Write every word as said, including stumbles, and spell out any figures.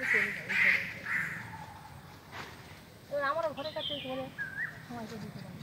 আমারও ঘরের কাছে ঘরে সময় করে দিতে পারি